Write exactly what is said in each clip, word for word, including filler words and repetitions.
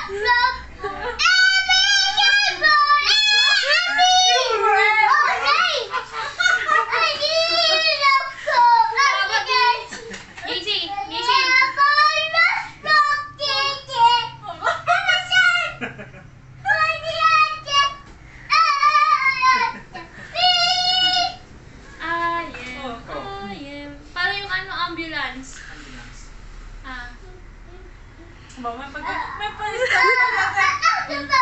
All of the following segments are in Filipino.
Ambulance. Ambulance. Ah. Mama, pag may palis ka na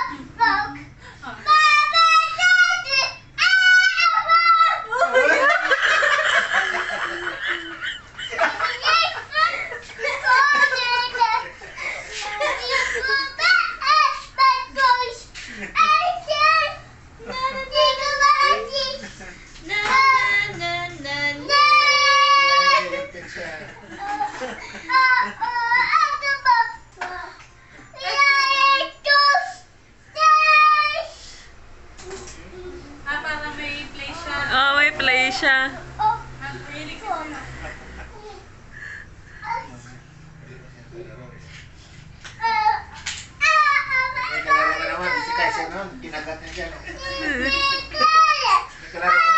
Ah, parang may play siya. Oh, may play siya. Mahilig ka sila. May kalaro ka naman, si Kaisa noon, kinagat niya dyan. May kalaro ka